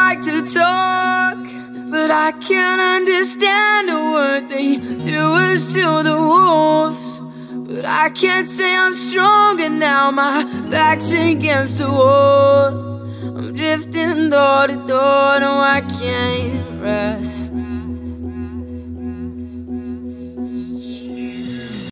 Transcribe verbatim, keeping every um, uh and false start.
like to talk, but I can't understand a word they threw us to the wolves. But I can't say I'm stronger now, my back's against the wall. I'm drifting door to door, no I can't rest.